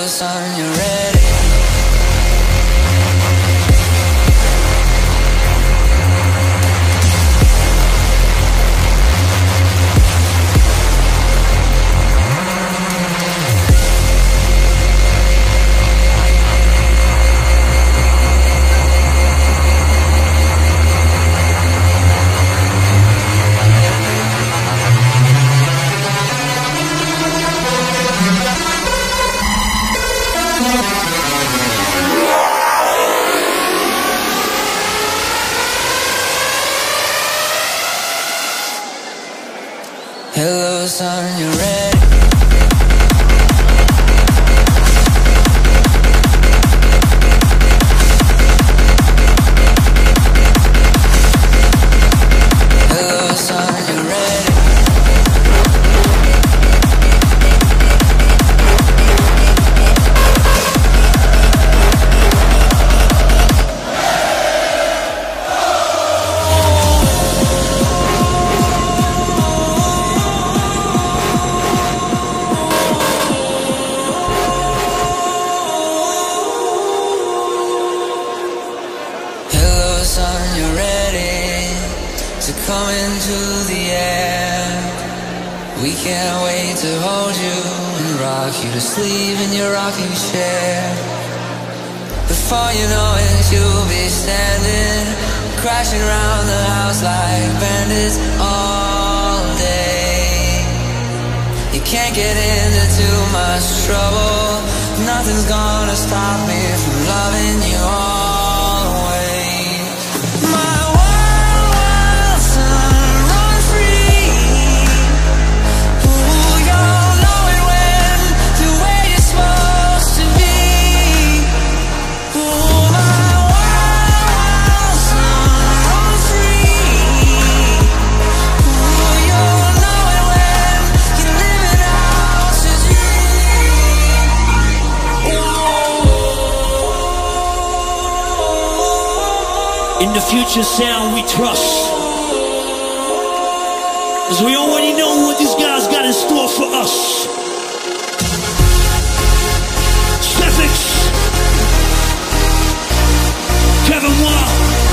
son, you ready? Hello, son, you ready? Hello, son, you ready? Son, you're ready to come into the air. We can't wait to hold you and rock you to sleep in your rocking chair. Before you know it, you'll be standing, crashing around the house like bandits all day. You can't get into too much trouble. Nothing's gonna stop me from loving you always. In the future sound we trust, 'cause we already know what these guys got in store for us. Stefix, Kevin Wall.